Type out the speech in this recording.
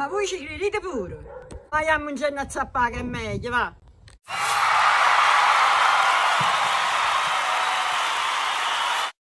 Ma voi ci credete pure? Ma andiamo in genere a zappare che è meglio, va.